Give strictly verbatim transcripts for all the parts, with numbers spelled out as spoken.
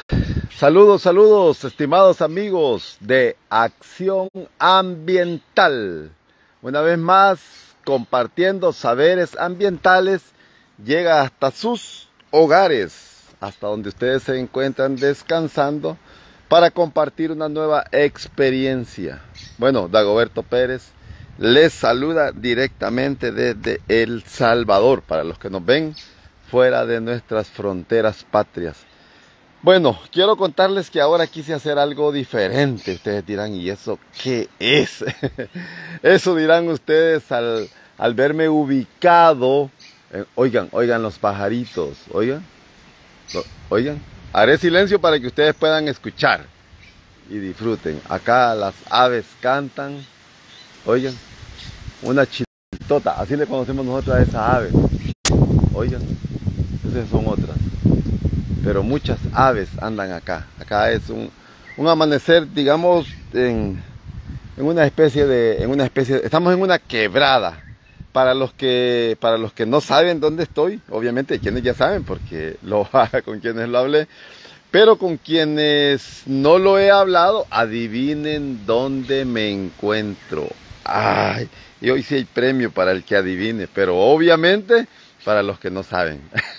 Saludos, saludos, estimados amigos de Acción Ambiental. Una vez más, compartiendo saberes ambientales, llega hasta sus hogares, hasta donde ustedes se encuentran descansando, para compartir una nueva experiencia. Bueno, Dagoberto Pérez les saluda directamente desde El Salvador, para los que nos ven fuera de nuestras fronteras patrias. Bueno, quiero contarles que ahora quise hacer algo diferente. Ustedes dirán, ¿y eso qué es? Eso dirán ustedes al, al verme ubicado. Eh, oigan, oigan los pajaritos, oigan, oigan. Haré silencio para que ustedes puedan escuchar y disfruten. Acá las aves cantan, oigan, una chitota, así le conocemos nosotros a esa ave. Oigan, esas son otras. Pero muchas aves andan acá. Acá es un, un amanecer, digamos, en, en una especie de, en una especie de, estamos en una quebrada. Para los que, para los que no saben dónde estoy, obviamente quienes ya saben, porque lo con quienes lo hablé, pero con quienes no lo he hablado, adivinen dónde me encuentro. Ay, y hoy sí hay premio para el que adivine, pero obviamente para los que no saben.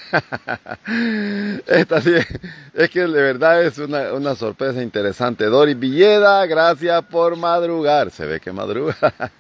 Esta sí, es que de verdad es una, una sorpresa interesante. Doris Villeda, gracias por madrugar. Se ve que madruga.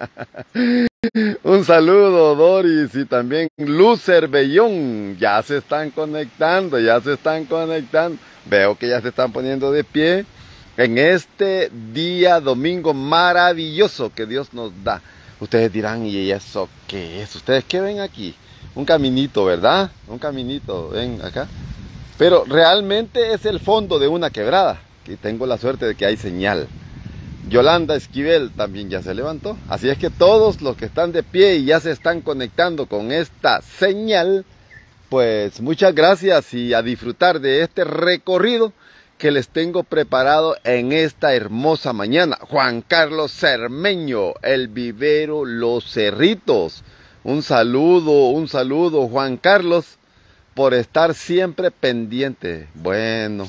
Un saludo, Doris, y también Lucer Bellón. Ya se están conectando, ya se están conectando. Veo que ya se están poniendo de pie en este día domingo maravilloso que Dios nos da. Ustedes dirán, ¿y eso qué es? ¿Ustedes qué ven aquí? Un caminito, ¿verdad? Un caminito, ven acá. Pero realmente es el fondo de una quebrada. Y tengo la suerte de que hay señal. Yolanda Esquivel también ya se levantó. Así es que todos los que están de pie y ya se están conectando con esta señal, pues muchas gracias y a disfrutar de este recorrido que les tengo preparado en esta hermosa mañana. Juan Carlos Cermeño, el vivero Los Cerritos. Un saludo, un saludo, Juan Carlos, por estar siempre pendiente. Bueno,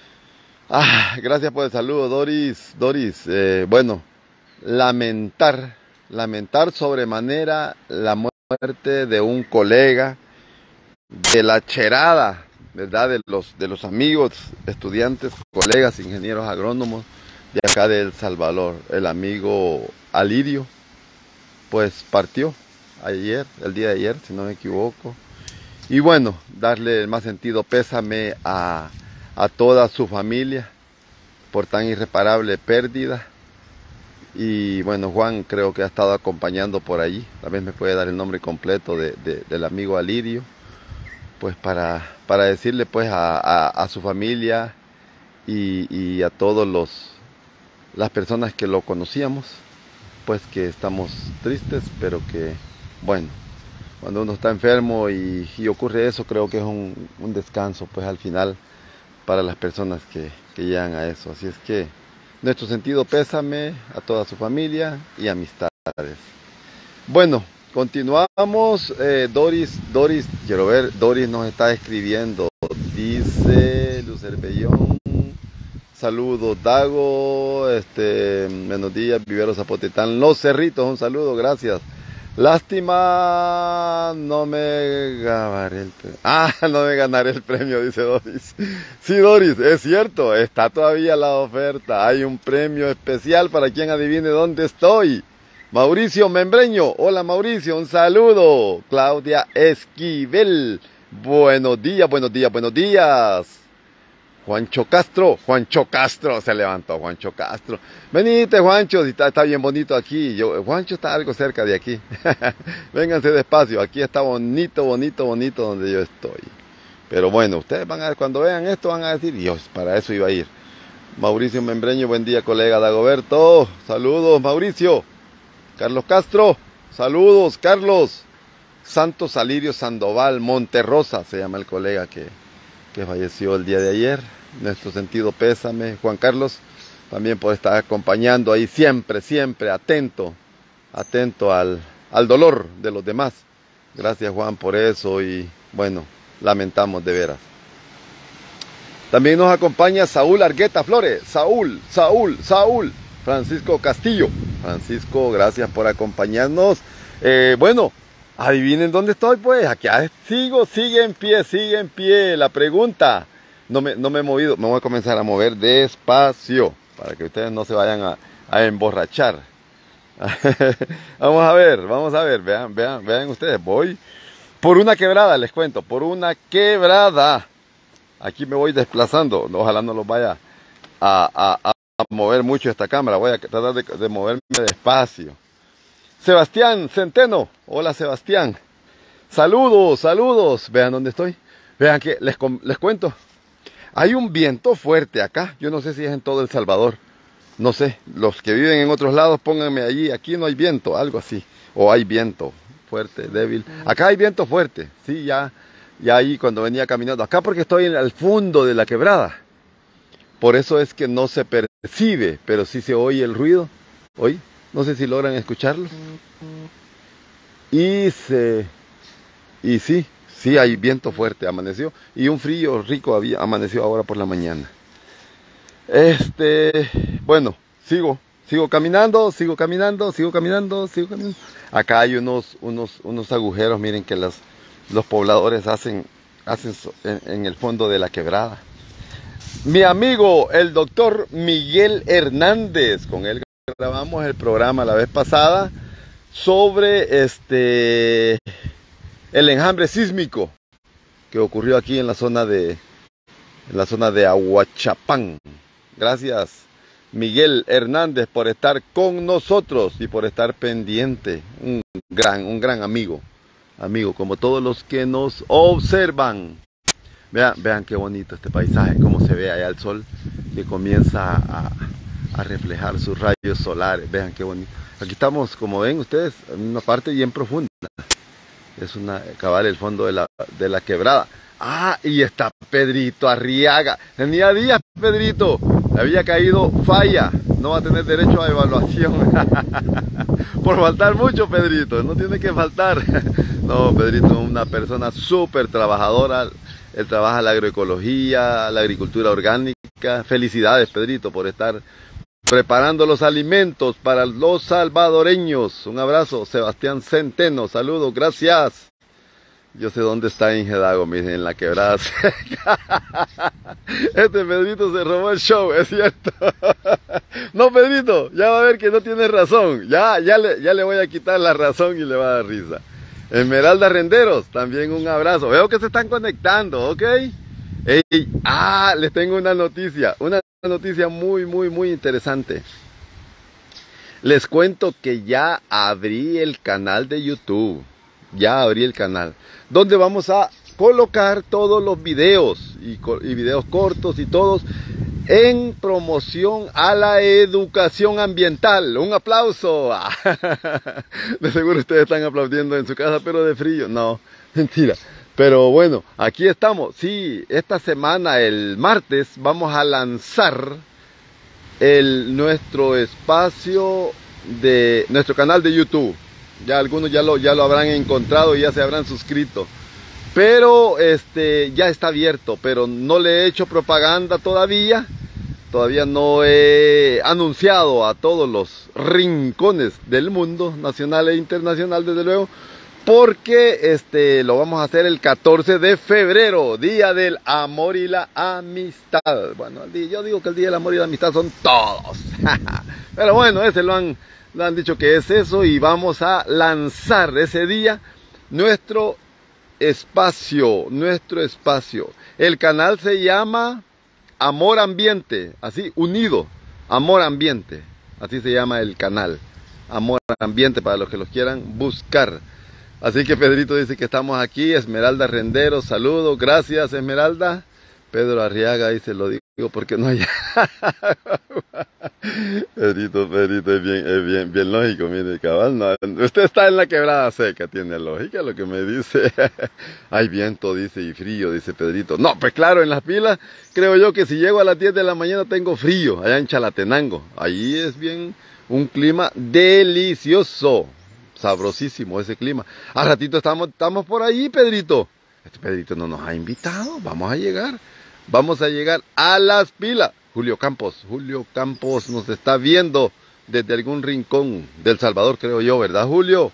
ah, gracias por el saludo, Doris. Doris, eh, bueno, lamentar, lamentar sobremanera la muerte de un colega, de la cherada, ¿verdad? De los, de los amigos, estudiantes, colegas, ingenieros agrónomos de acá de El Salvador. El amigo Alirio, pues partió ayer, el día de ayer, si no me equivoco. Y bueno, darle el más sentido pésame a, a toda su familia por tan irreparable pérdida. Y bueno, Juan creo que ha estado acompañando por allí. También me puede dar el nombre completo de, de, del amigo Alirio, pues para, para decirle pues a, a, a su familia y, y a todos los las personas que lo conocíamos, pues que estamos tristes, pero que bueno, cuando uno está enfermo y, y ocurre eso, creo que es un, un descanso, pues al final, para las personas que, que llegan a eso. Así es que, nuestro sentido pésame a toda su familia y amistades. Bueno, continuamos. Eh, Doris, Doris, quiero ver, Doris nos está escribiendo. Dice Lucer Bellón. Saludos, Dago. Este, buenos días, Vivero Zapotetán. Los Cerritos, un saludo, gracias. Lástima, no me ganaré el premio. Ah, no me ganaré el premio, dice Doris. Sí, Doris, es cierto, está todavía la oferta. Hay un premio especial para quien adivine dónde estoy. Mauricio Membreño, hola Mauricio, un saludo. Claudia Esquivel, buenos días, buenos días, buenos días. Juancho Castro, Juancho Castro, se levantó Juancho Castro. Venite, Juancho, está, está bien bonito aquí. Yo, Juancho está algo cerca de aquí. Vénganse despacio, aquí está bonito, bonito, bonito donde yo estoy. Pero bueno, ustedes van a ver, cuando vean esto van a decir, Dios, para eso iba a ir. Mauricio Membreño, buen día, colega Dagoberto. Saludos, Mauricio. Carlos Castro, saludos, Carlos. Santos Alirio Sandoval, Monterrosa, se llama el colega que, que falleció el día de ayer. Nuestro sentido pésame, Juan Carlos, también por estar acompañando ahí siempre, siempre atento, atento al, al dolor de los demás. Gracias, Juan, por eso y bueno, lamentamos de veras. También nos acompaña Saúl Argueta Flores. Saúl, Saúl, Saúl. Francisco Castillo. Francisco, gracias por acompañarnos. Eh, bueno, adivinen dónde estoy, pues. Aquí sigo, sigue en pie, sigue en pie. La pregunta, no me, no me he movido, me voy a comenzar a mover despacio para que ustedes no se vayan a, a emborrachar. Vamos a ver, vamos a ver, vean, vean, vean ustedes, voy por una quebrada, les cuento, por una quebrada. Aquí me voy desplazando, ojalá no los vaya a, a, a mover mucho esta cámara, voy a tratar de, de moverme despacio. Sebastián Centeno, hola Sebastián, saludos, saludos, vean dónde estoy, vean que les, les cuento, hay un viento fuerte acá, yo no sé si es en todo El Salvador. No sé, los que viven en otros lados, pónganme allí, aquí no hay viento, algo así. O hay viento fuerte, débil. Acá hay viento fuerte, sí, ya, ya ahí cuando venía caminando. Acá porque estoy en el fondo de la quebrada. Por eso es que no se percibe, pero sí se oye el ruido. ¿Oí? No sé si logran escucharlo. Y se... Y sí, sí hay viento fuerte, amaneció. Y un frío rico había, amaneció ahora por la mañana. Este, bueno, sigo, sigo caminando, sigo caminando, sigo caminando, sigo caminando. Acá hay unos, unos, unos agujeros, miren que los, los pobladores hacen, hacen en, en el fondo de la quebrada. Mi amigo, el doctor Miguel Hernández, con él grabamos el programa la vez pasada sobre este, el enjambre sísmico que ocurrió aquí en la zona de, en la zona de Ahuachapán. Gracias, Miguel Hernández, por estar con nosotros y por estar pendiente. Un gran, un gran amigo, amigo, como todos los que nos observan. Vean, vean qué bonito este paisaje, cómo se ve allá el sol que comienza a, a reflejar sus rayos solares. Vean qué bonito. Aquí estamos, como ven ustedes, en una parte bien profunda. Es una cabal el fondo de la, de la quebrada. Ah, y está Pedrito Arriaga. Tenía días, Pedrito. Le había caído falla. No va a tener derecho a evaluación. Por faltar mucho, Pedrito. No tiene que faltar. No, Pedrito es una persona súper trabajadora. Él trabaja la agroecología, la agricultura orgánica. Felicidades, Pedrito, por estar preparando los alimentos para los salvadoreños. Un abrazo, Sebastián Centeno. Saludos, gracias. Yo sé dónde está Ingedago, miren, en la quebrada seca. Este Pedrito se robó el show, es cierto. No, Pedrito, ya va a ver que no tienes razón. Ya, ya le, ya le voy a quitar la razón y le va a dar risa. Esmeralda Renderos, también un abrazo. Veo que se están conectando, ¿ok? Ey, ah, les tengo una noticia, una noticia muy, muy, muy interesante. Les cuento que ya abrí el canal de YouTube. Ya abrí el canal, donde vamos a colocar todos los videos y, y videos cortos y todos en promoción a la educación ambiental. Un aplauso. De seguro ustedes están aplaudiendo en su casa, pero de frío. No, mentira. Pero bueno, aquí estamos. Sí, esta semana, el martes, vamos a lanzar el, nuestro espacio de nuestro canal de YouTube. Ya algunos ya lo, ya lo habrán encontrado y ya se habrán suscrito. Pero este ya está abierto, pero no le he hecho propaganda todavía. Todavía no he anunciado a todos los rincones del mundo, nacional e internacional, desde luego, porque este lo vamos a hacer el catorce de febrero, Día del Amor y la Amistad. Bueno, yo digo que el Día del Amor y la Amistad son todos. Pero bueno, ese lo han... Le han dicho que es eso y vamos a lanzar ese día nuestro espacio, nuestro espacio. El canal se llama Amor Ambiente, así, unido, Amor Ambiente. Así se llama el canal, Amor Ambiente, para los que los quieran buscar. Así que Pedrito dice que estamos aquí. Esmeralda Rendero, saludos, gracias Esmeralda. Pedro Arriaga dice, lo digo porque no hay Pedrito, Pedrito es bien, es bien, bien lógico, mire, cabal, no, usted está en la quebrada seca, tiene lógica lo que me dice. Hay viento, dice, y frío, dice Pedrito. No, pues claro, en las pilas, creo yo que si llego a las diez de la mañana tengo frío, allá en Chalatenango. Ahí es bien, un clima delicioso, sabrosísimo ese clima. Al ratito estamos, estamos por ahí, Pedrito. Este Pedrito no nos ha invitado, vamos a llegar. Vamos a llegar a las pilas. Julio Campos, Julio Campos nos está viendo desde algún rincón del Salvador, creo yo, ¿verdad, Julio?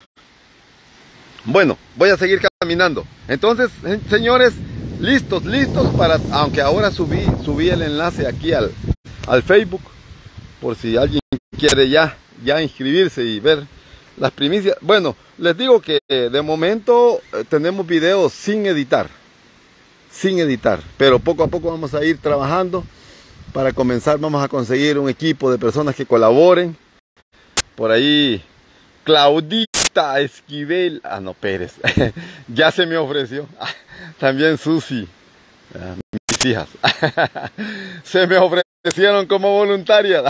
Bueno, voy a seguir caminando. Entonces, señores, listos, listos para, aunque ahora subí, subí el enlace aquí al, al Facebook, por si alguien quiere ya, ya inscribirse y ver las primicias. Bueno, les digo que eh, de momento eh, tenemos videos sin editar, sin editar, pero poco a poco vamos a ir trabajando. Para comenzar vamos a conseguir un equipo de personas que colaboren. Por ahí Claudita Esquivel, ah no, Pérez, ya se me ofreció. También Susi, mis hijas, se me ofrecieron como voluntarias.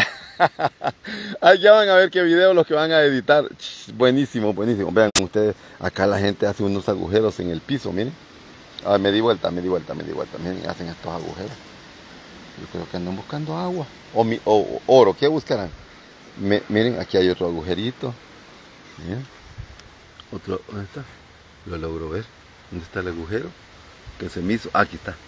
Allá van a ver qué videos los que van a editar. Buenísimo, buenísimo. Vean ustedes, acá la gente hace unos agujeros en el piso, miren. A ver, me di vuelta, me di vuelta, me di vuelta. Miren, hacen estos agujeros. Yo creo que andan buscando agua. O, mi, o, o oro, ¿qué buscarán? Me, miren, aquí hay otro agujerito. Miren. Otro, ¿dónde está? Lo logro ver. ¿Dónde está el agujero? Que se me hizo. Ah, aquí está.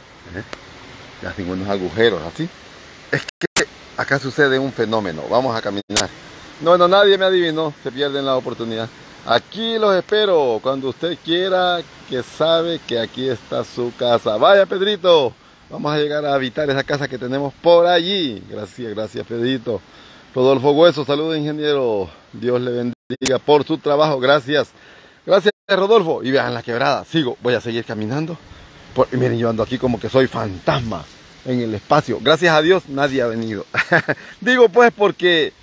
¿Eh? Hacen unos agujeros así. Es que acá sucede un fenómeno. Vamos a caminar. No, no, nadie me adivinó. Se pierden la oportunidad. Aquí los espero cuando usted quiera, que sabe que aquí está su casa. Vaya, Pedrito. Vamos a llegar a habitar esa casa que tenemos por allí. Gracias, gracias, Pedrito. Rodolfo Hueso, saludos, ingeniero. Dios le bendiga por su trabajo. Gracias. Gracias, Rodolfo. Y vean la quebrada. Sigo, voy a seguir caminando. Por, y miren, yo ando aquí como que soy fantasma en el espacio. Gracias a Dios, nadie ha venido. Digo pues porque...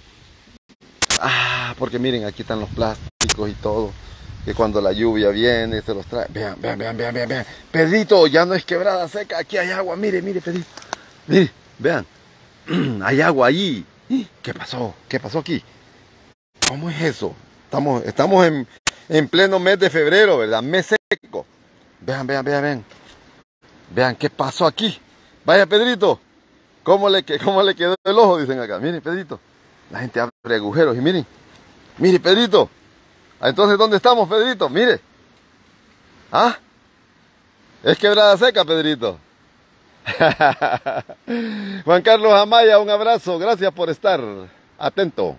Ah, porque miren, aquí están los plásticos y todo. Que cuando la lluvia viene se los trae. Vean, vean, vean, vean, vean, vean. Pedrito, ya no es quebrada seca, aquí hay agua. Mire, mire, Pedrito. Mire, vean. Hay agua allí. ¿Qué pasó? ¿Qué pasó aquí? ¿Cómo es eso? Estamos, estamos en, en pleno mes de febrero, ¿verdad? Mes seco. Vean, vean, vean, vean. Vean, ¿qué pasó aquí? Vaya, Pedrito. ¿Cómo le, cómo le quedó el ojo? Dicen acá. Miren, Pedrito. La gente abre agujeros y miren. Mire, Pedrito. Entonces, ¿dónde estamos, Pedrito? Mire. ¿Ah? Es quebrada seca, Pedrito. Juan Carlos Amaya, un abrazo. Gracias por estar atento.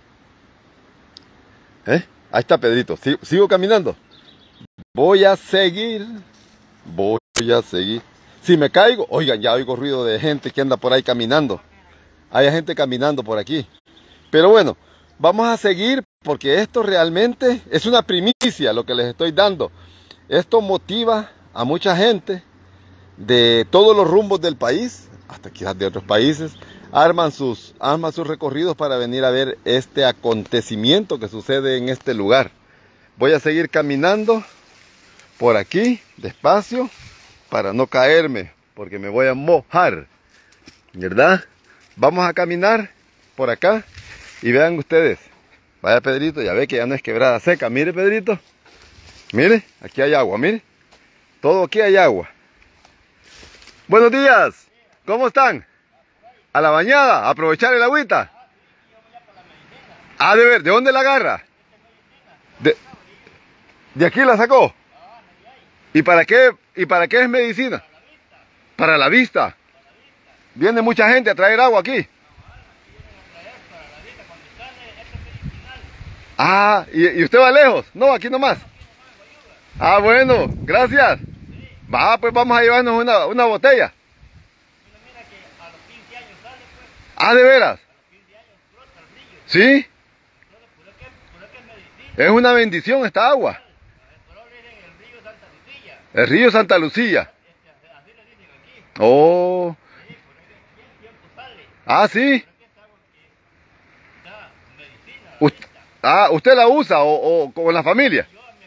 ¿Eh? Ahí está, Pedrito. ¿Sigo, sigo caminando? Voy a seguir. Voy a seguir. Si me caigo, oigan, ya oigo ruido de gente que anda por ahí caminando. Hay gente caminando por aquí. Pero bueno, vamos a seguir porque esto realmente es una primicia lo que les estoy dando. Esto motiva a mucha gente de todos los rumbos del país, hasta quizás de otros países, arman sus, arman sus recorridos para venir a ver este acontecimiento que sucede en este lugar. Voy a seguir caminando por aquí, despacio, para no caerme, porque me voy a mojar, ¿verdad? Vamos a caminar por acá y vean ustedes. Vaya, Pedrito, ya ve que ya no es quebrada seca. Mire, Pedrito. Mire, aquí hay agua, mire. Todo aquí hay agua. Buenos días. ¿Cómo están? A la bañada, a aprovechar el agüita. Ah, de ver, ¿de dónde la agarra? De, de aquí la sacó. ¿Y para qué, y para qué es medicina? Para la vista. Viene mucha gente a traer agua aquí. Ah, ¿y, y usted va lejos? No, aquí nomás. Ah, bueno, gracias. Va, pues vamos a llevarnos una, una botella. Ah, ¿de veras? ¿Sí? Es una bendición esta agua. El río Santa Lucía. Oh. Ah, sí. Usted, ah, ¿usted la usa o, o con la familia?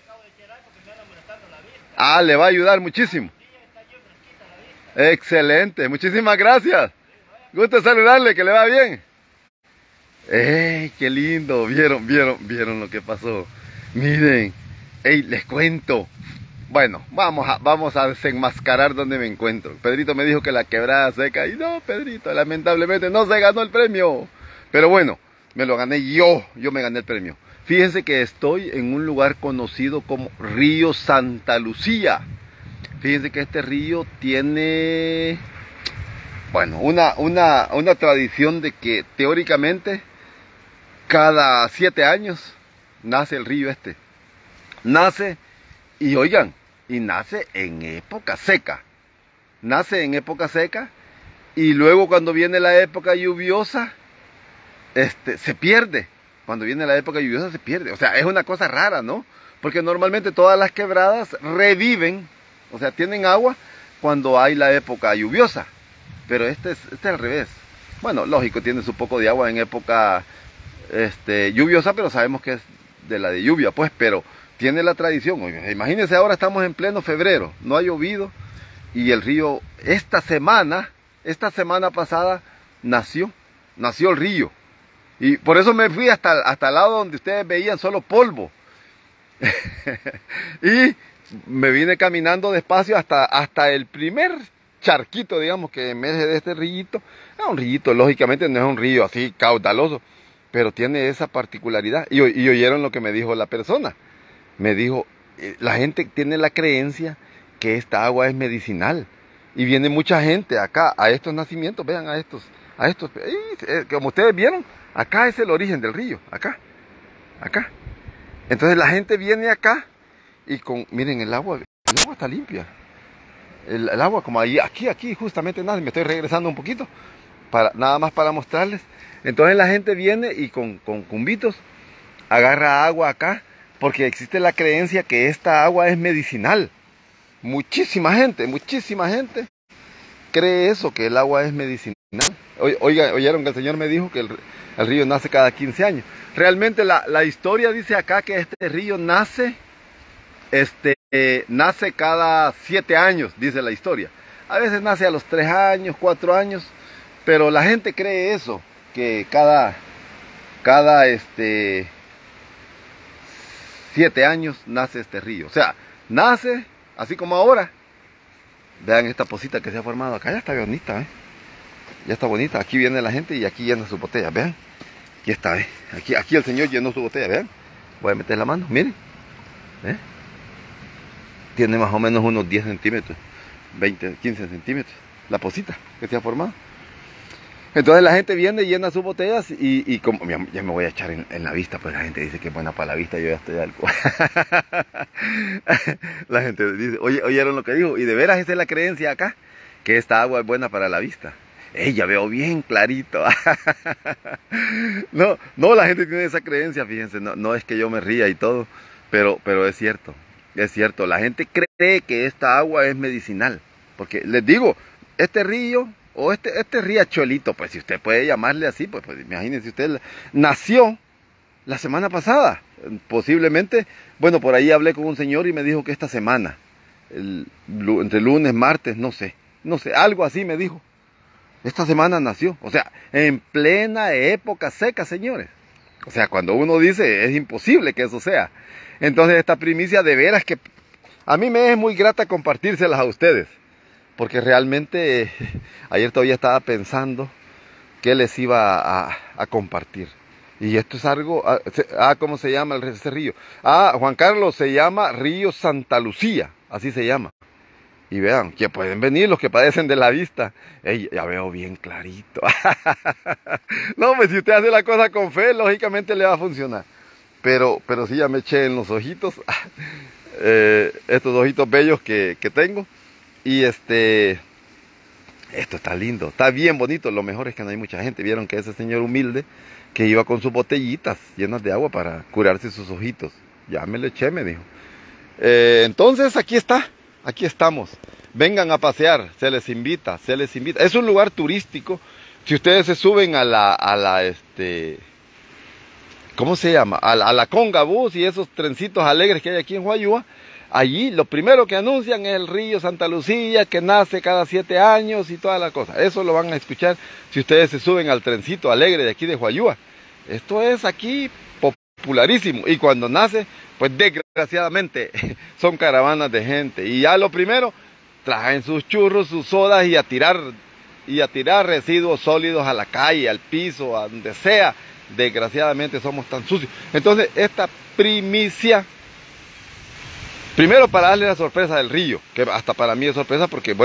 Ah, le va a ayudar muchísimo. Excelente, muchísimas gracias. Gusto saludarle, que le va bien. ¡Ey, qué lindo! ¿Vieron, vieron, vieron lo que pasó? Miren, ¡ey, les cuento! Bueno, vamos a, vamos a desenmascarar donde me encuentro. Pedrito me dijo que la quebrada seca. Y no, Pedrito, lamentablemente no se ganó el premio. Pero bueno, me lo gané yo. Yo me gané el premio. Fíjense que estoy en un lugar conocido como Río Santa Lucía. Fíjense que este río tiene bueno, una, una, una tradición de que teóricamente cada siete años nace el río este. Nace, y oigan, y nace en época seca. Nace en época seca y luego cuando viene la época lluviosa, este, se pierde. Cuando viene la época lluviosa se pierde. O sea, es una cosa rara, ¿no? Porque normalmente todas las quebradas reviven, o sea, tienen agua cuando hay la época lluviosa. Pero este es, este es al revés. Bueno, lógico, tiene su poco de agua en época este, lluviosa, pero sabemos que es de la de lluvia, pues, pero tiene la tradición. Oigan, imagínense, ahora estamos en pleno febrero, no ha llovido, y el río, esta semana, esta semana pasada, nació, nació el río. Y por eso me fui hasta, hasta el lado donde ustedes veían solo polvo. Y me vine caminando despacio hasta, hasta el primer charquito, digamos, que emerge de este rillito. Es un rillito, lógicamente no es un río así caudaloso, pero tiene esa particularidad. Y, y oyeron lo que me dijo la persona. Me dijo, la gente tiene la creencia que esta agua es medicinal. Y viene mucha gente acá a estos nacimientos, vean a estos, a estos, y, como ustedes vieron, acá es el origen del río, acá, acá. Entonces la gente viene acá y con, miren, el agua, el agua está limpia. El, el agua como ahí, aquí, aquí, justamente nada, me estoy regresando un poquito, para, nada más para mostrarles. Entonces la gente viene y con, con cumbitos agarra agua acá, porque existe la creencia que esta agua es medicinal. Muchísima gente, muchísima gente cree eso, que el agua es medicinal. Oiga, oyeron que el Señor me dijo que el, el río nace cada quince años. Realmente la, la historia dice acá que este río nace, este, eh, nace cada siete años, dice la historia. A veces nace a los tres años, cuatro años, pero la gente cree eso, que cada, cada este, siete años nace este río. O sea, nace así como ahora. Vean esta posita que se ha formado acá, ya está bonita, ¿eh? Ya está bonita. Aquí viene la gente y aquí llena su botella, vean. Aquí está, ¿eh? Aquí, aquí el Señor llenó su botella, vean. Voy a meter la mano, miren. ¿Eh? Tiene más o menos unos diez centímetros, veinte, quince centímetros, la posita que se ha formado. Entonces la gente viene y llena sus botellas y, y como ya me voy a echar en, en la vista, pues la gente dice que es buena para la vista, yo ya estoy algo. La gente dice, oye, oyeron lo que dijo, y de veras esa es la creencia acá, que esta agua es buena para la vista. Ey, ya veo bien clarito. No, no, la gente tiene esa creencia, fíjense, no, no es que yo me ría y todo, pero, pero es cierto, es cierto, la gente cree que esta agua es medicinal, porque les digo, este río, o este, este riachuelito, pues si usted puede llamarle así, pues, pues imagínense usted, nació la semana pasada, posiblemente, bueno, por ahí hablé con un señor y me dijo que esta semana, el, entre lunes, martes, no sé, no sé, algo así me dijo. Esta semana nació, o sea, en plena época seca, señores. O sea, cuando uno dice, es imposible que eso sea. Entonces esta primicia de veras que a mí me es muy grata compartírselas a ustedes. Porque realmente ayer todavía estaba pensando qué les iba a, a compartir. Y esto es algo, ah, ¿cómo se llama ese río? Ah, Juan Carlos, se llama Río Santa Lucía, así se llama. Y vean, que pueden venir los que padecen de la vista. Ey, ya veo bien clarito. No, pues si usted hace la cosa con fe, lógicamente le va a funcionar. Pero, pero sí, ya me eché en los ojitos, eh, estos ojitos bellos que, que tengo. Y este, esto está lindo, está bien bonito. Lo mejor es que no hay mucha gente. Vieron que ese señor humilde que iba con sus botellitas llenas de agua para curarse sus ojitos. Ya me lo eché, me dijo. Eh, entonces aquí está, aquí estamos. Vengan a pasear, se les invita, se les invita. Es un lugar turístico. Si ustedes se suben a la, a la, este, ¿cómo se llama? A la, a la Conga Bus y esos trencitos alegres que hay aquí en Huayúa. Allí lo primero que anuncian es el río Santa Lucía, que nace cada siete años y toda la cosa. Eso lo van a escuchar si ustedes se suben al trencito alegre de aquí de Huayúa. Esto es aquí popularísimo. Y cuando nace, pues desgraciadamente son caravanas de gente. Y ya lo primero, traen sus churros, sus sodas y a tirar, y a tirar residuos sólidos a la calle, al piso, a donde sea. Desgraciadamente somos tan sucios. Entonces esta primicia, primero para darle la sorpresa del río, que hasta para mí es sorpresa porque, bueno,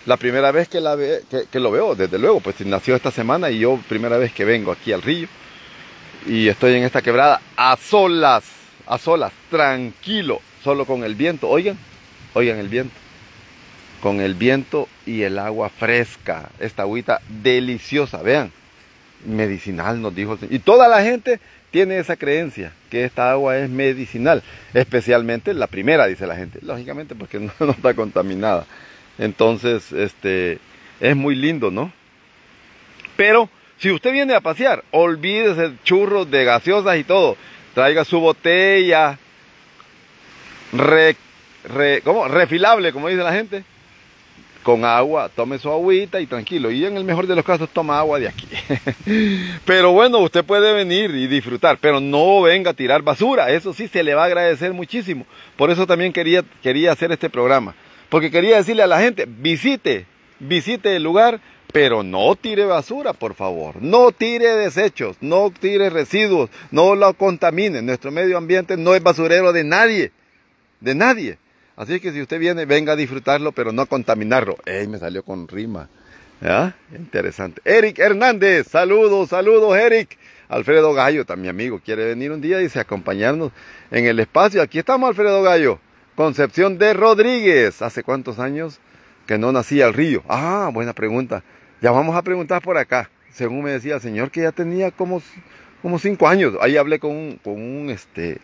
La primera vez que, la ve, que, que lo veo, desde luego, pues nació esta semana y yo primera vez que vengo aquí al río. Y estoy en esta quebrada a solas, a solas, tranquilo, solo con el viento. Oigan, oigan el viento. Con el viento y el agua fresca. Esta agüita deliciosa, vean. Medicinal, nos dijo el Señor. Y toda la gente tiene esa creencia, que esta agua es medicinal. Especialmente la primera, dice la gente. Lógicamente porque no, no está contaminada. Entonces, este, es muy lindo, ¿no? Pero, si usted viene a pasear, olvídese churros de gaseosas y todo. Traiga su botella, re, re, ¿cómo? refilable, como dice la gente, con agua, tome su agüita y tranquilo. Y en el mejor de los casos, toma agua de aquí. Pero bueno, usted puede venir y disfrutar, pero no venga a tirar basura. Eso sí se le va a agradecer muchísimo. Por eso también quería, quería hacer este programa. Porque quería decirle a la gente, visite, visite el lugar, pero no tire basura, por favor. No tire desechos, no tire residuos, no lo contamine. Nuestro medio ambiente no es basurero de nadie, de nadie. Así que si usted viene, venga a disfrutarlo, pero no contaminarlo. ¡Ey! Me salió con rima. ¿Ya? Interesante. Eric Hernández, saludos, saludos, Eric. Alfredo Gallo, también mi amigo, quiere venir un día y dice acompañarnos en el espacio. Aquí estamos, Alfredo Gallo. Concepción de Rodríguez. ¿Hace cuántos años que no nacía el río? Ah, buena pregunta. Ya vamos a preguntar por acá. Según me decía el señor que ya tenía como, como cinco años. Ahí hablé con un, con un, este,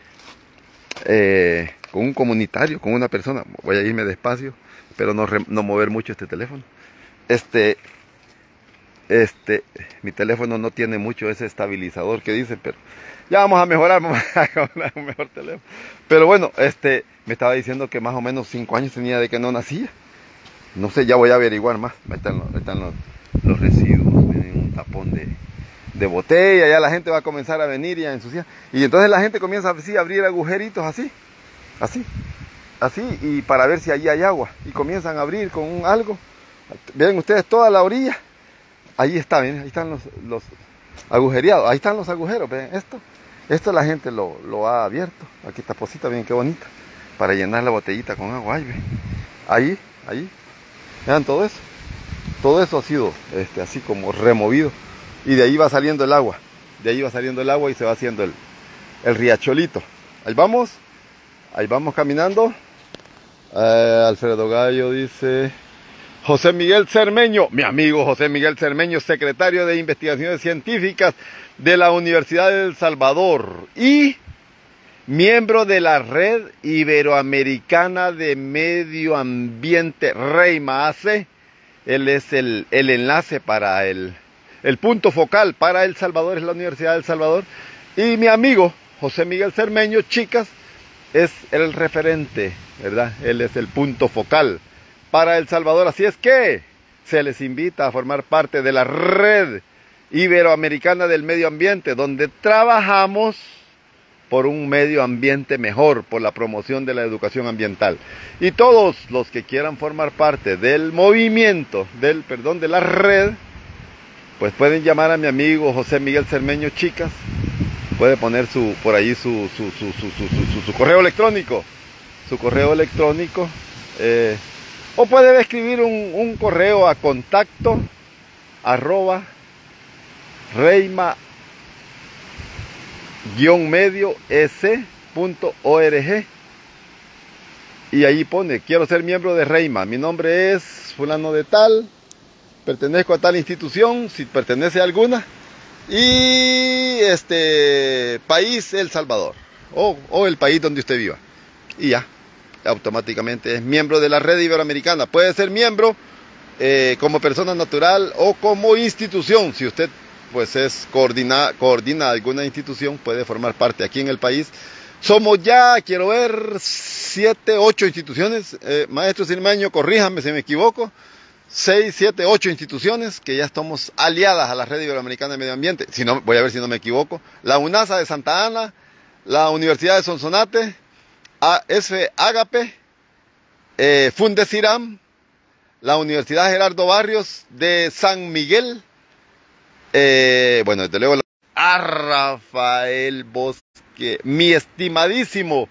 eh, con un comunitario, con una persona. Voy a irme despacio, pero no, re, no mover mucho este teléfono. Este, este, mi teléfono no tiene mucho ese estabilizador que dicen, pero ya vamos a mejorar, vamos a comprar un mejor teléfono. Pero bueno, este, me estaba diciendo que más o menos cinco años tenía de que no nacía. No sé, ya voy a averiguar más. Ahí están los, ahí están los, los residuos, miren, un tapón de, de botella, ya la gente va a comenzar a venir y a ensuciar. Y entonces la gente comienza así, a abrir agujeritos así, así, así, y para ver si allí hay agua. Y comienzan a abrir con un algo. Ven ustedes toda la orilla. Ahí está, miren, ahí están los, los agujereados, ahí están los agujeros, ven esto. Esto la gente lo, lo ha abierto. Aquí está posita, miren qué bonita. Para llenar la botellita con agua, ahí ven. Ahí, ahí. Vean todo eso. Todo eso ha sido este, así como removido. Y de ahí va saliendo el agua. De ahí va saliendo el agua y se va haciendo el, el riachuelito. Ahí vamos. Ahí vamos caminando. Eh, Alfredo Gallo dice... José Miguel Cermeño, mi amigo José Miguel Cermeño, secretario de Investigaciones Científicas de la Universidad de El Salvador y miembro de la Red Iberoamericana de Medio Ambiente, REIMA A C. Él es el, el enlace para el, el punto focal para El Salvador, es la Universidad de El Salvador. Y mi amigo José Miguel Cermeño, chicas, es el referente, ¿verdad? Él es el punto focal para El Salvador. Así es que se les invita a formar parte de la Red Iberoamericana del Medio Ambiente, donde trabajamos por un medio ambiente mejor, por la promoción de la educación ambiental. Y todos los que quieran formar parte del movimiento, del, perdón, de la red, pues pueden llamar a mi amigo José Miguel Cermeño, chicas. Puede poner su, por ahí su, su, su, su, su, su, su, su correo electrónico. Su correo electrónico. Eh, o puede escribir un, un correo a contacto arroba reima guión medio s punto org. Y ahí pone, quiero ser miembro de REIMA. Mi nombre es fulano de tal. Pertenezco a tal institución, si pertenece a alguna. Y este país, El Salvador. O, o el país donde usted viva. Y ya, automáticamente es miembro de la Red Iberoamericana. Puede ser miembro eh, como persona natural o como institución. Si usted pues es coordina, coordina alguna institución, puede formar parte aquí en el país. Somos ya, quiero ver, siete, ocho instituciones. Eh, maestro Cermeño, corríjame si me equivoco. Seis, siete, ocho instituciones que ya estamos aliadas a la Red Iberoamericana de Medio Ambiente. Si no, voy a ver si no me equivoco. La UNASA de Santa Ana, la Universidad de Sonsonate, A S Agape, eh, Fundeciram, la Universidad Gerardo Barrios de San Miguel, eh, bueno, desde luego a Rafael Bosque, mi estimadísimo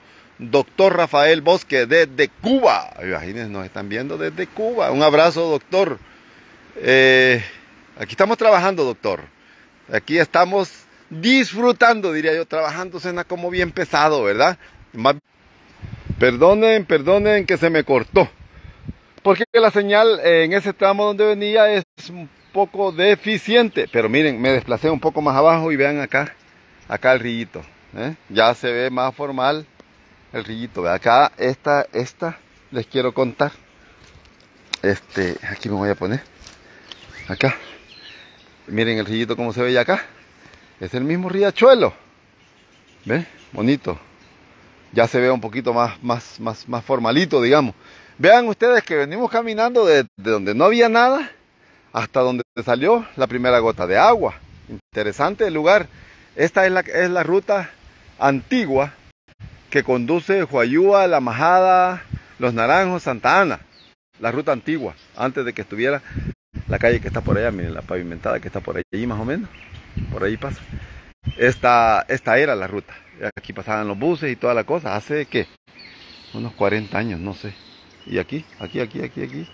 doctor Rafael Bosque desde Cuba. Imagínense, nos están viendo desde Cuba. Un abrazo, doctor. Eh, aquí estamos trabajando, doctor. Aquí estamos disfrutando, diría yo. Trabajando suena como bien pesado, ¿verdad? Más... Perdonen, perdonen que se me cortó. Porque la señal en ese tramo donde venía es un poco deficiente. Pero miren, me desplacé un poco más abajo y vean acá, acá el rillito. ¿eh? Ya se ve más formal el rillito. Acá, esta, esta, les quiero contar. Este, aquí me voy a poner. Acá. Miren el rillito como se ve ya acá. Es el mismo riachuelo. ¿Ven? Bonito. Ya se ve un poquito más, más, más, más formalito, digamos. Vean ustedes que venimos caminando de, de donde no había nada hasta donde salió la primera gota de agua. Interesante el lugar. Esta es la, es la ruta antigua que conduce de Huayúa, La Majada, Los Naranjos, Santa Ana. La ruta antigua, antes de que estuviera la calle que está por allá, miren, la pavimentada que está por ahí más o menos. Por ahí pasa. Esta, esta era la ruta. Aquí pasaban los buses y toda la cosa. ¿Hace qué? Unos cuarenta años, no sé. Y aquí, aquí, aquí, aquí, aquí.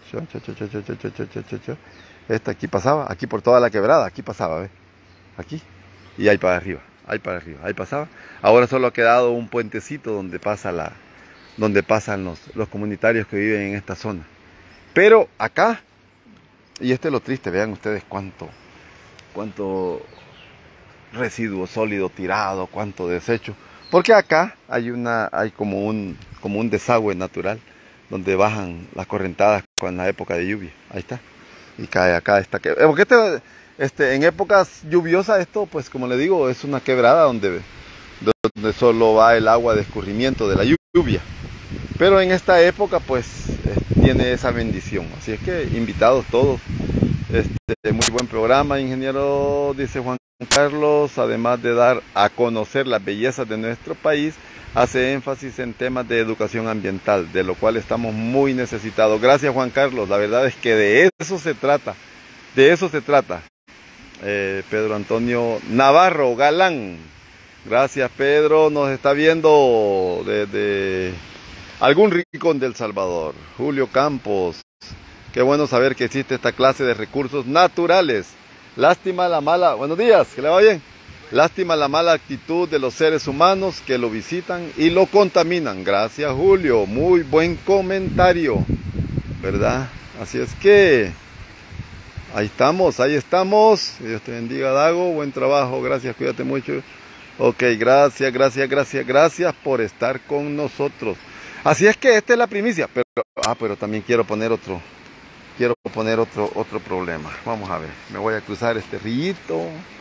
Esta aquí pasaba, aquí por toda la quebrada, aquí pasaba, ¿ves? Aquí. Y ahí para arriba, ahí para arriba, ahí pasaba. Ahora solo ha quedado un puentecito donde pasa la, donde pasan los, los comunitarios que viven en esta zona. Pero acá, y este es lo triste, vean ustedes cuánto, cuánto residuo sólido tirado, cuánto desecho. Porque acá hay una, hay como un, como un desagüe natural donde bajan las correntadas con la época de lluvia. Ahí está. Y cae acá esta quebrada. Porque este, este, en épocas lluviosas esto, pues como le digo, es una quebrada donde, donde solo va el agua de escurrimiento de la lluvia. Pero en esta época, pues, eh, tiene esa bendición. Así es que invitados todos. Este, muy buen programa, ingeniero, dice Juan Carlos. Además de dar a conocer las bellezas de nuestro país, hace énfasis en temas de educación ambiental, de lo cual estamos muy necesitados. Gracias, Juan Carlos. La verdad es que de eso se trata. De eso se trata. Eh, Pedro Antonio Navarro Galán. Gracias, Pedro. Nos está viendo desde algún rincón del Salvador. Julio Campos. Qué bueno saber que existe esta clase de recursos naturales. Lástima la mala... Buenos días, que le va bien. Lástima la mala actitud de los seres humanos que lo visitan y lo contaminan. Gracias, Julio. Muy buen comentario, ¿verdad? Así es que ahí estamos, ahí estamos. Dios te bendiga, Dago. Buen trabajo. Gracias, cuídate mucho. Ok, gracias, gracias, gracias, gracias por estar con nosotros. Así es que esta es la primicia. Pero, ah, pero también quiero poner otro, quiero poner otro, otro problema. Vamos a ver. Me voy a cruzar este rillito.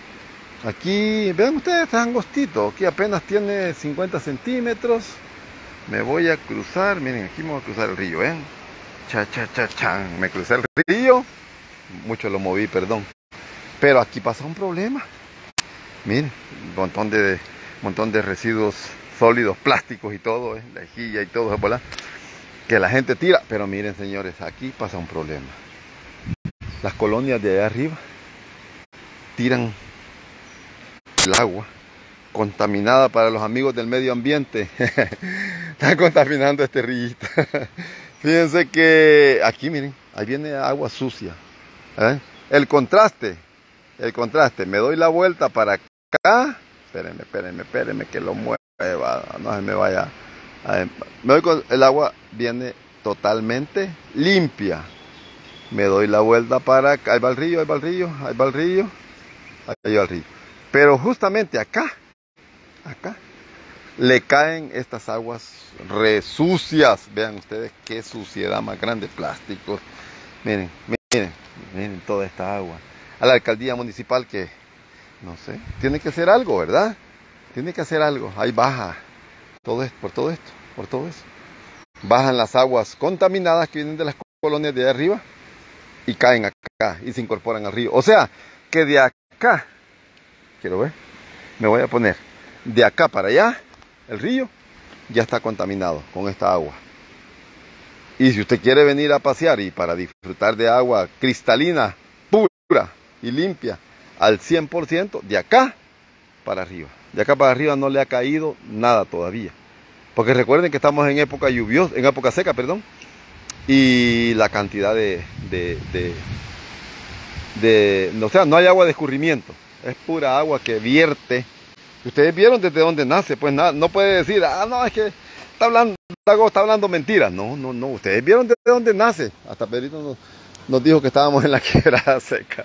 Aquí, vean ustedes, está angostito. Aquí apenas tiene cincuenta centímetros. Me voy a cruzar. Miren, aquí me voy a cruzar el río, ¿ven? Cha, cha, cha, chan. Me crucé el río. Mucho lo moví, perdón. Pero aquí pasa un problema. Miren, un montón de, montón de residuos sólidos, plásticos y todo, ¿eh? Lejilla y todo, ¿verdad? Que la gente tira. Pero miren, señores, aquí pasa un problema. Las colonias de allá arriba tiran el agua contaminada para los amigos del medio ambiente. Están contaminando este rillito. Fíjense que aquí, miren, ahí viene agua sucia. ¿Eh? El contraste, el contraste. Me doy la vuelta para acá. Espérenme, espérenme, espérenme que lo mueva. No se me vaya. Me doy con, el agua viene totalmente limpia. Me doy la vuelta para acá. Ahí va el río, ahí va el río, ahí va el río. Ahí va el río. Pero justamente acá, acá, le caen estas aguas re sucias. Vean ustedes qué suciedad más grande, plásticos. Miren, miren, miren toda esta agua. A la alcaldía municipal que, no sé, tiene que hacer algo, ¿verdad? Tiene que hacer algo. Ahí baja, todo esto, por todo esto, por todo eso. Bajan las aguas contaminadas que vienen de las colonias de allá arriba y caen acá y se incorporan al río. O sea, que de acá, quiero ver, me voy a poner de acá para allá, el río ya está contaminado con esta agua. Y si usted quiere venir a pasear y para disfrutar de agua cristalina, pura y limpia, al cien por ciento, de acá para arriba. De acá para arriba no le ha caído nada todavía. Porque recuerden que estamos en época lluviosa, en época seca, perdón. Y la cantidad de, de, de, de, o sea, no hay agua de escurrimiento. Es pura agua que vierte. Ustedes vieron desde dónde nace, pues nada, no puede decir, ah, no, es que está hablando, está hablando mentiras. No, no, no, ustedes vieron desde dónde nace. Hasta Pedrito nos, nos dijo que estábamos en la quebrada seca.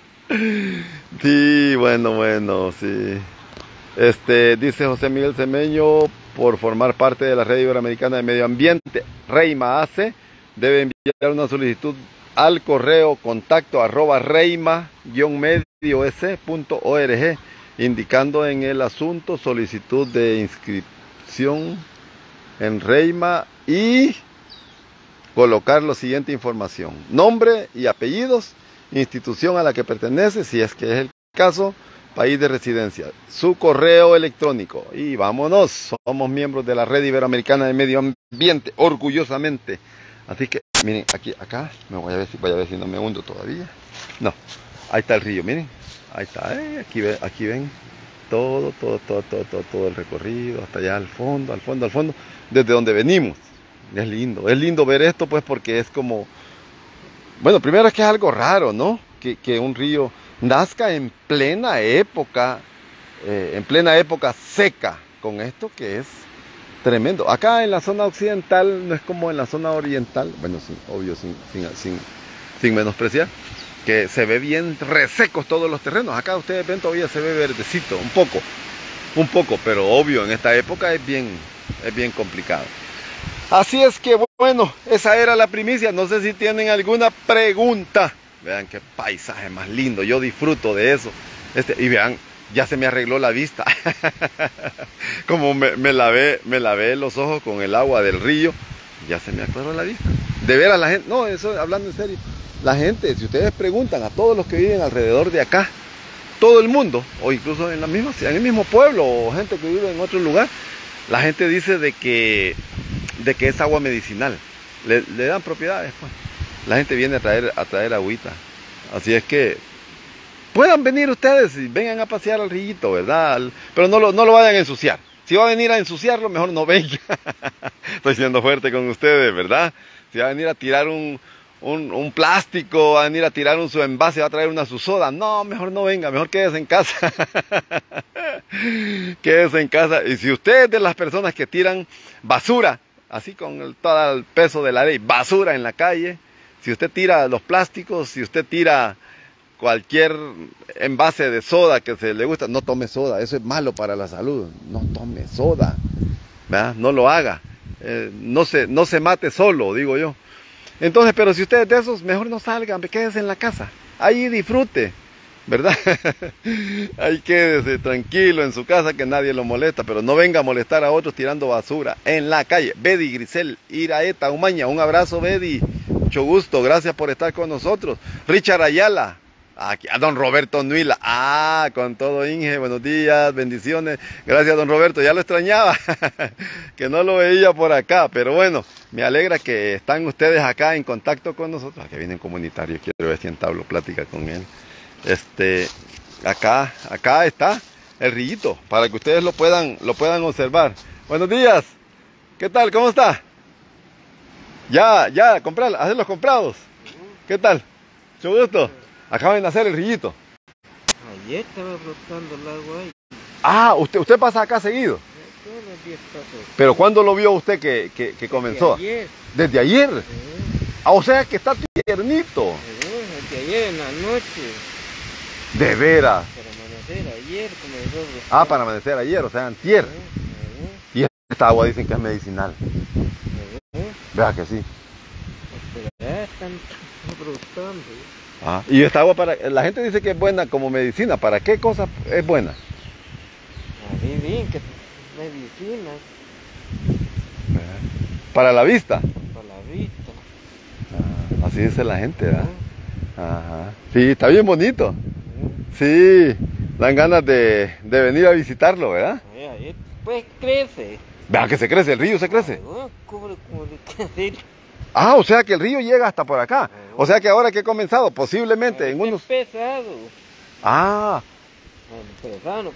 Sí, bueno, bueno, sí. Este, dice José Miguel Cemeño, por formar parte de la Red Iberoamericana de Medio Ambiente, Reima A C, debe enviar una solicitud al correo contacto arroba reima guion medio s punto org, indicando en el asunto solicitud de inscripción en Reima y colocar la siguiente información: nombre y apellidos, institución a la que pertenece, si es que es el caso, país de residencia, su correo electrónico, y vámonos. Somos miembros de la Red Iberoamericana de Medio Ambiente, orgullosamente. Así que, miren, aquí, acá, me voy a ver si, voy a ver si no me hundo todavía. No, ahí está el río, miren, ahí está, eh, aquí, ve, aquí ven todo, todo, todo, todo, todo, todo el recorrido, hasta allá al fondo, al fondo, al fondo, desde donde venimos. Es lindo, es lindo ver esto, pues, porque es como, bueno, primero es que es algo raro, ¿no? Que, que un río nazca en plena época, eh, en plena época seca, con esto que es tremendo. Acá en la zona occidental no es como en la zona oriental, bueno, sí, obvio, sin, sin, sin, sin menospreciar, que se ve bien resecos todos los terrenos. Acá ustedes ven todavía se ve verdecito, un poco, un poco, pero obvio, en esta época es bien, es bien complicado. Así es que bueno, esa era la primicia. No sé si tienen alguna pregunta. Vean qué paisaje más lindo, yo disfruto de eso. Este, y vean, ya se me arregló la vista. Como me, me, lavé, me lavé los ojos con el agua del río, ya se me aclaró la vista. De veras la gente, no, eso hablando en serio, la gente, si ustedes preguntan a todos los que viven alrededor de acá, todo el mundo, o incluso en la misma, en el mismo pueblo, o gente que vive en otro lugar, la gente dice de que, de que es agua medicinal. Le, le dan propiedades, pues. La gente viene a traer, a traer agüita. Así es que puedan venir ustedes y vengan a pasear al rillito, ¿verdad? Pero no lo, no lo vayan a ensuciar. Si va a venir a ensuciarlo, mejor no venga. Estoy siendo fuerte con ustedes, ¿verdad? Si va a venir a tirar un, un, un plástico, va a venir a tirar un su envase, va a traer una su soda, no, mejor no venga, mejor quédese en casa. Quédese en casa. Y si usted es de las personas que tiran basura, así con el, todo el peso de la ley, basura en la calle, si usted tira los plásticos, si usted tira cualquier envase de soda que se le gusta, no tome soda, eso es malo para la salud. No tome soda, ¿verdad? No lo haga, eh, no, se, no se mate solo, digo yo. Entonces, pero si usted es de esos, mejor no salgan, quédese en la casa, ahí disfrute, ¿verdad? Ahí quédese tranquilo en su casa, que nadie lo molesta, pero no venga a molestar a otros tirando basura en la calle. Bedi Grisel Iraeta Umaña, un abrazo, Bedi. Mucho gusto, gracias por estar con nosotros. Richard Ayala, aquí, a don Roberto Nuila, ah, con todo Inge, buenos días, bendiciones. Gracias, don Roberto, ya lo extrañaba, que no lo veía por acá, pero bueno, me alegra que están ustedes acá en contacto con nosotros. Aquí viene un comunitario, quiero ver si entablo plática con él. Este, acá, acá está el rillito, para que ustedes lo puedan, lo puedan observar. Buenos días, ¿qué tal? ¿Cómo está? Ya, ya, comprar, hacer los comprados. ¿Qué tal? Mucho gusto. Acaban de hacer el rillito. Ayer estaba brotando el agua ahí. Ah, usted, usted pasa acá seguido. Todos los días paso. Pero ¿cuándo lo vio usted que, que, que comenzó? Desde ayer. ¿Desde ayer? Sí. Ah, o sea que está tiernito. Sí, desde ayer en la noche. De veras. Para amanecer ayer comenzó a brotar. Ah, para amanecer ayer, o sea, antier. Sí, Y esta agua dicen que es medicinal. sí, sí. Vea que sí. Pero ya están brotando. Ah, y esta agua, para la gente dice que es buena como medicina. ¿Para qué cosa es buena? A mí bien que medicinas Para la vista. para la vista. Ah, así dice la gente, ¿verdad? Ajá. Sí, está bien bonito. Sí, dan ganas de, de venir a visitarlo, ¿verdad? Sí, ahí pues crece. Vea que se crece, el río se crece. Ah, cubre como de crecer. Ah, o sea que el río llega hasta por acá. O sea que ahora que he comenzado, posiblemente en Está unos... pesado. Ah, Pesado, ¿qué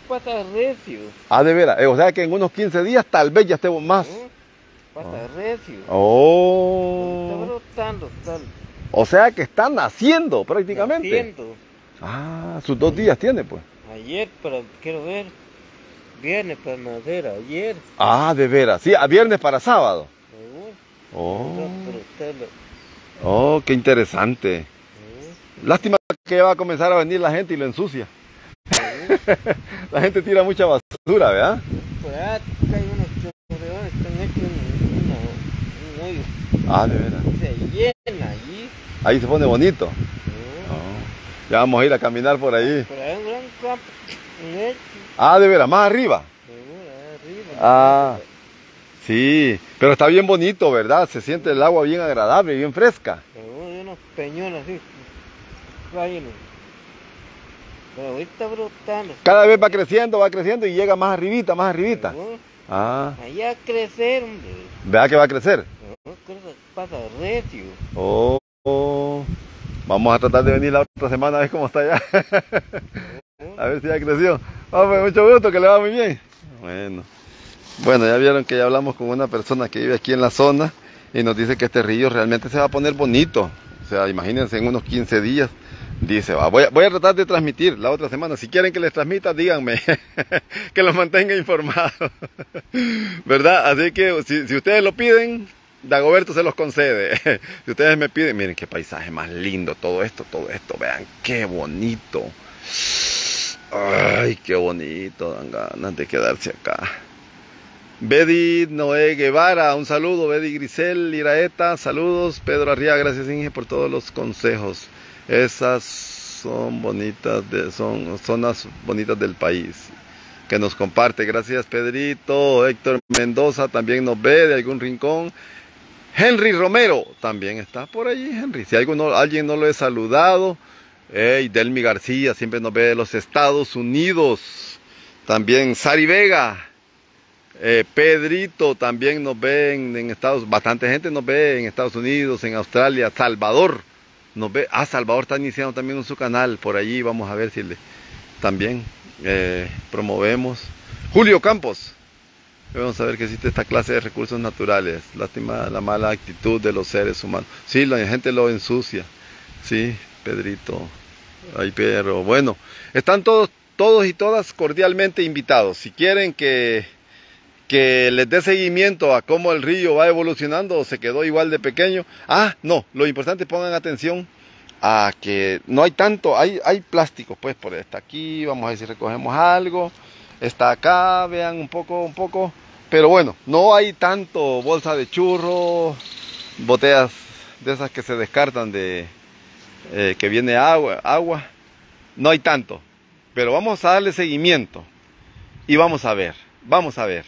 pasa recio. Ah, de veras. Eh, o sea que en unos quince días tal vez ya estemos más. ¿Eh? Pasa recio. Está Oh. brotando, tal. O sea que está naciendo prácticamente. Naciendo. Ah, sus dos días tiene pues. Ayer, pero quiero ver. Viernes para nacer, ayer. Ah, de veras. Sí, a viernes para sábado. Seguro. Oh. Está brotando. Oh, qué interesante. ¿Eh? Lástima que va a comenzar a venir la gente y lo ensucia. La gente tira mucha basura, ¿verdad? Por ahí hay unos chorreones que han hecho un, una- un hoyo. Ah, de veras. Se llena allí. Ahí se pone bonito. ¿Eh? Oh. Ya vamos a ir a caminar por ahí. Por ahí un gran campo. Un hecho. Ah, de veras, más arriba. Seguro, ahí arriba. Ah, sí, pero está bien bonito, ¿verdad? Se siente el agua bien agradable, bien fresca. Seguro, hay unos peñones así. Váyanos. Pero ahorita está brotando. Cada vez va creciendo, va creciendo y llega más arribita, más arribita. Seguro. Ah, Allá a crecer, hombre. ¿verdad que va a crecer? No, pasa recio. Oh, oh. Vamos a tratar de venir la otra semana a ver cómo está allá. A ver si ya creció. Vamos, mucho gusto, que le va muy bien. Bueno. Bueno, ya vieron que ya hablamos con una persona que vive aquí en la zona y nos dice que este río realmente se va a poner bonito. O sea, imagínense en unos quince días. Dice, va, voy, a, voy a tratar de transmitir la otra semana. Si quieren que les transmita, díganme. Que los mantenga informados. ¿Verdad? Así que si, si ustedes lo piden, Dagoberto se los concede. Si ustedes me piden, miren qué paisaje más lindo, todo esto, todo esto, vean qué bonito. Ay, qué bonito, dan ganas de quedarse acá. Bedi Noé Guevara, un saludo. Bedi Grisel Iraeta, saludos. Pedro Arriaga, gracias Inge por todos los consejos. Esas son bonitas, de, son zonas bonitas del país que nos comparte. Gracias Pedrito. Héctor Mendoza también nos ve de algún rincón. Henry Romero también está por allí, Henry. Si alguno, alguien no lo he saludado. Hey, Delmi García siempre nos ve de los Estados Unidos. También Sari Vega. Eh, Pedrito también nos ve en, en Estados, bastante gente nos ve en Estados Unidos, en Australia. Salvador nos ve, ah, Salvador está iniciando también en su canal, por allí vamos a ver si le también eh, promovemos. Julio Campos, vamos a ver que existe esta clase de recursos naturales. Lástima la mala actitud de los seres humanos. Sí, la gente lo ensucia. Sí, Pedrito. Ay, pero bueno, están todos, todos y todas cordialmente invitados. Si quieren que que les dé seguimiento a cómo el río va evolucionando o se quedó igual de pequeño. Ah, no, lo importante es pongan atención a que no hay tanto, hay, hay plásticos pues por esta aquí, vamos a ver si recogemos algo, está acá, vean un poco, un poco, pero bueno, no hay tanto bolsa de churro, botellas de esas que se descartan de eh, que viene agua, agua, no hay tanto, pero vamos a darle seguimiento y vamos a ver, vamos a ver.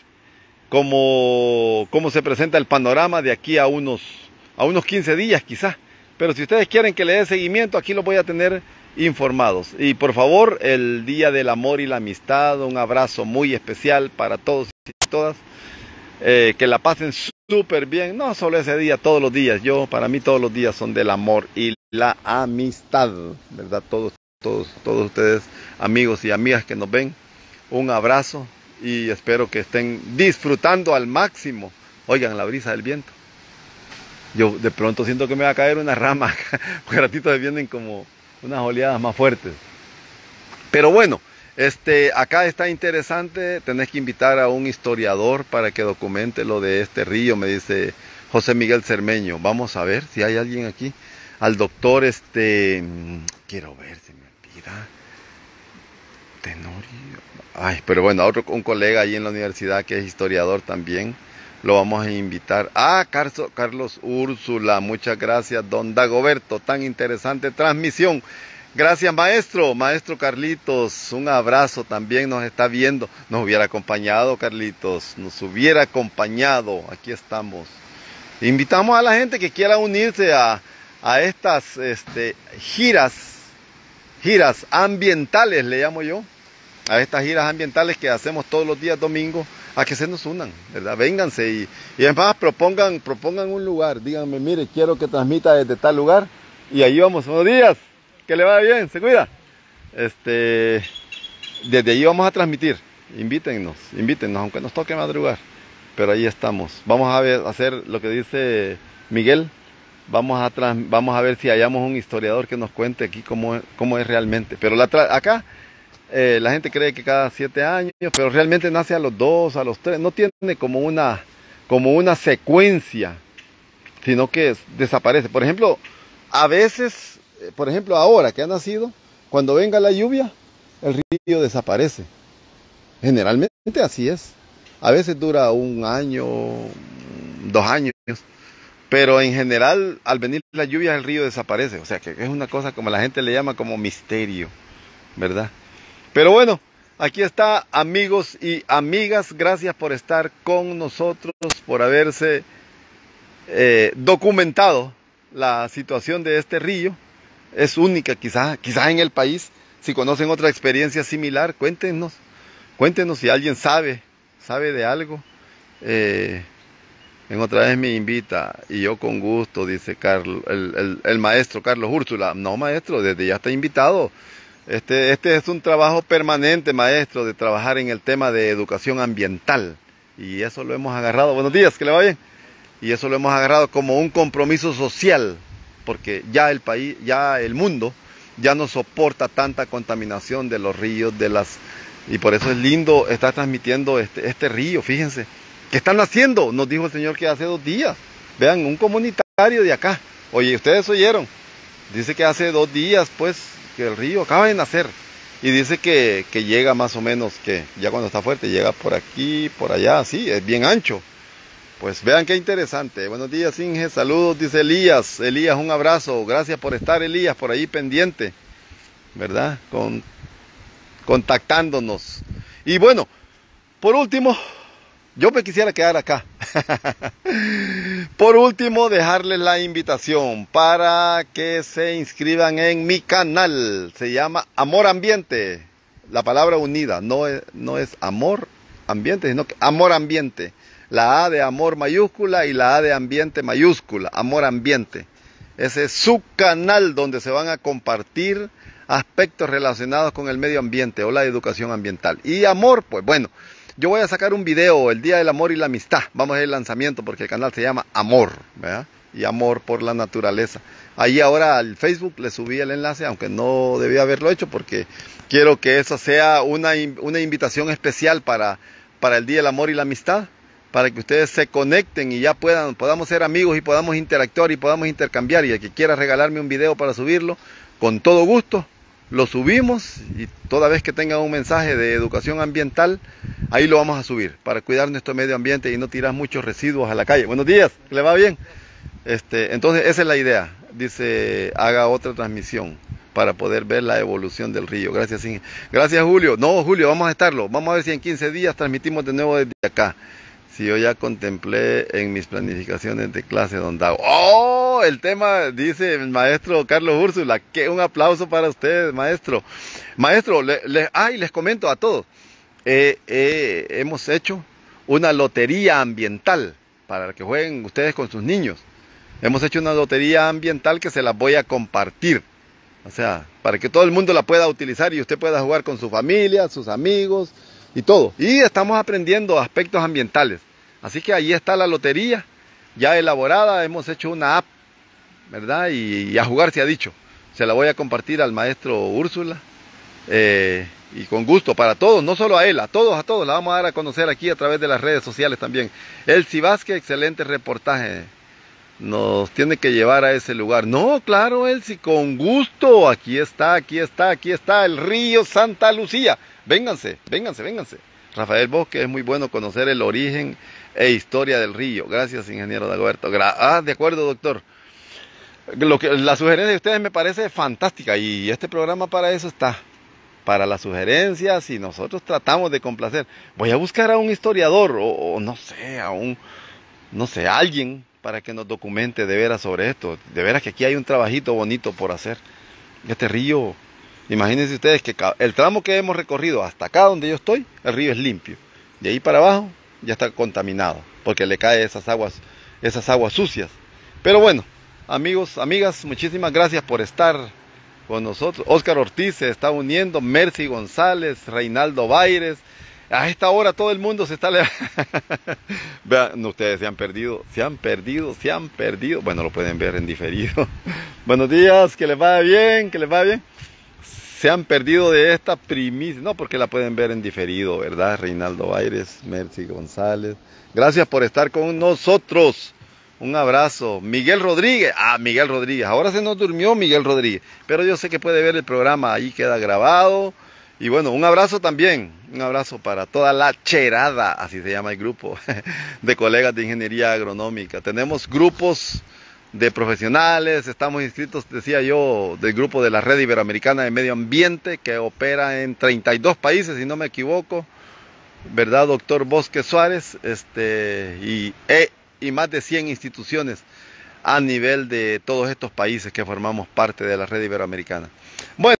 Cómo, cómo se presenta el panorama de aquí a unos, a unos quince días quizás. Pero si ustedes quieren que le dé seguimiento, aquí los voy a tener informados. Y por favor, el Día del Amor y la Amistad, un abrazo muy especial para todos y todas. Eh, que la pasen súper bien, no solo ese día, todos los días. Yo, para mí todos los días son del amor y la amistad, ¿verdad? Todos, todos, todos ustedes, amigos y amigas que nos ven, un abrazo. Y espero que estén disfrutando al máximo. Oigan la brisa del viento. Yo de pronto siento que me va a caer una rama, porque ratitos se vienen como unas oleadas más fuertes. Pero bueno, este, acá está interesante. Tenés que invitar a un historiador para que documente lo de este río, me dice José Miguel Cermeño. Vamos a ver si hay alguien aquí. Al doctor, este, quiero ver, se me olvida. Tenorio. Ay, pero bueno, otro un colega ahí en la universidad que es historiador también, lo vamos a invitar. Ah, Carlos, Carlos Úrsula, muchas gracias, don Dagoberto, tan interesante transmisión. Gracias, maestro, maestro Carlitos, un abrazo, también nos está viendo. Nos hubiera acompañado, Carlitos, nos hubiera acompañado, aquí estamos. Invitamos a la gente que quiera unirse a, a estas este, giras, giras ambientales, le llamo yo. A estas giras ambientales que hacemos todos los días domingos, a que se nos unan, ¿verdad? Vénganse y, y además propongan, propongan un lugar, díganme, mire, quiero que transmita desde tal lugar, y ahí vamos. Buenos días, que le vaya bien, se cuida. Este, desde ahí vamos a transmitir. Invítennos, invítennos, aunque nos toque madrugar. Pero ahí estamos. Vamos a ver, hacer lo que dice Miguel. Vamos a, trans, vamos a ver si hallamos un historiador que nos cuente aquí cómo, cómo es realmente. Pero la acá eh, la gente cree que cada siete años, pero realmente nace a los dos, a los tres. No tiene como una, como una secuencia, sino que es, desaparece. Por ejemplo, a veces, por ejemplo, ahora que ha nacido, cuando venga la lluvia, el río desaparece. Generalmente así es. A veces dura un año, dos años. Pero en general, al venir la lluvia, el río desaparece. O sea, que es una cosa como la gente le llama como misterio, ¿verdad? Pero bueno, aquí está, amigos y amigas. Gracias por estar con nosotros, por haberse eh, documentado la situación de este río. Es única quizás, quizás en el país. Si conocen otra experiencia similar, cuéntenos. Cuéntenos si alguien sabe, sabe de algo. Eh... En otra vez me invita y yo con gusto, dice Carlos, el, el, el maestro Carlos Úrsula. No, maestro, desde ya está invitado. Este, este es un trabajo permanente, maestro, de trabajar en el tema de educación ambiental. Y eso lo hemos agarrado. Buenos días, que le va bien. Y eso lo hemos agarrado como un compromiso social, porque ya el país, ya el mundo, ya no soporta tanta contaminación de los ríos, de las... Y por eso es lindo estar transmitiendo este, este río, fíjense. ¿Qué están haciendo? Nos dijo el señor que hace dos días. Vean, un comunitario de acá. Oye, ustedes oyeron. Dice que hace dos días, pues, que el río acaba de nacer. Y dice que, que llega más o menos, que ya cuando está fuerte, llega por aquí, por allá, así, es bien ancho. Pues vean qué interesante. Buenos días, Inge. Saludos, dice Elías. Elías, un abrazo. Gracias por estar, Elías, por ahí pendiente. ¿Verdad? Con, contactándonos. Y bueno, por último... Yo me quisiera quedar acá. Por último, dejarles la invitación para que se inscriban en mi canal. Se llama Amor Ambiente. La palabra unida. No es, no es amor ambiente, sino que amor ambiente. La A de amor mayúscula y la A de ambiente mayúscula. Amor Ambiente. Ese es su canal donde se van a compartir aspectos relacionados con el medio ambiente o la educación ambiental. Y amor, pues bueno. Yo voy a sacar un video, el Día del Amor y la Amistad. Vamos a ir al lanzamiento porque el canal se llama Amor, ¿verdad? Y amor por la naturaleza. Ahí ahora al Facebook le subí el enlace, aunque no debía haberlo hecho porque quiero que eso sea una, una invitación especial para, para el Día del Amor y la Amistad. Para que ustedes se conecten y ya puedan, podamos ser amigos y podamos interactuar y podamos intercambiar. Y el que quiera regalarme un video para subirlo, con todo gusto. Lo subimos y toda vez que tengan un mensaje de educación ambiental, ahí lo vamos a subir para cuidar nuestro medio ambiente y no tirar muchos residuos a la calle. Buenos días, ¿le va bien? Este, entonces esa es la idea. Dice, haga otra transmisión para poder ver la evolución del río. Gracias, Inge. Gracias, Julio. No, Julio, vamos a estarlo. Vamos a ver si en quince días transmitimos de nuevo desde acá. Si yo ya contemplé en mis planificaciones de clase donde hago. ¡Oh! El tema, dice el maestro Carlos Úrsula. ¡Qué un aplauso para ustedes, maestro! Maestro, le, le, ay, les comento a todos. Eh, eh, hemos hecho una lotería ambiental para que jueguen ustedes con sus niños. Hemos hecho una lotería ambiental que se las voy a compartir. O sea, para que todo el mundo la pueda utilizar y usted pueda jugar con su familia, sus amigos y todo. Y estamos aprendiendo aspectos ambientales. Así que ahí está la lotería, ya elaborada, hemos hecho una app, ¿verdad? Y, y a jugar se ha dicho. Se la voy a compartir al maestro Úrsula. Eh, y con gusto para todos, no solo a él, a todos, a todos. La vamos a dar a conocer aquí a través de las redes sociales también. Elsie Vázquez, excelente reportaje. Nos tiene que llevar a ese lugar. No, claro, Elsie, con gusto. Aquí está, aquí está, aquí está el río Santa Lucía. Vénganse, vénganse, vénganse. Rafael Bosque, es muy bueno conocer el origen e historia del río. Gracias, ingeniero Dagoberto. Gra ah, de acuerdo, doctor. Lo que, la sugerencia de ustedes me parece fantástica y este programa para eso está. Para las sugerencias y nosotros tratamos de complacer. Voy a buscar a un historiador o, o no sé, a un, no sé, a alguien para que nos documente de veras sobre esto. De veras que aquí hay un trabajito bonito por hacer. Este río... Imagínense ustedes que el tramo que hemos recorrido hasta acá donde yo estoy, el río es limpio. De ahí para abajo ya está contaminado, porque le caen esas aguas, esas aguas sucias. Pero bueno, amigos, amigas, muchísimas gracias por estar con nosotros. Óscar Ortiz se está uniendo, Mercy González, Reinaldo Baires. A esta hora todo el mundo se está levantando. Vean, ustedes se han perdido, se han perdido, se han perdido. Bueno, lo pueden ver en diferido. Buenos días, que les vaya bien, que les vaya bien. Se han perdido de esta primicia, no, porque la pueden ver en diferido, ¿verdad? Reinaldo Baires, Mercy González. Gracias por estar con nosotros. Un abrazo. Miguel Rodríguez. Ah, Miguel Rodríguez. Ahora se nos durmió Miguel Rodríguez. Pero yo sé que puede ver el programa. Ahí queda grabado. Y bueno, un abrazo también. Un abrazo para toda la cherada. Así se llama el grupo de colegas de ingeniería agronómica. Tenemos grupos de profesionales. Estamos inscritos, decía yo, del grupo de la Red Iberoamericana de Medio Ambiente, que opera en treinta y dos países, si no me equivoco. ¿Verdad, doctor Bosque Suárez? Este, y, e, y más de cien instituciones a nivel de todos estos países que formamos parte de la Red Iberoamericana. Bueno.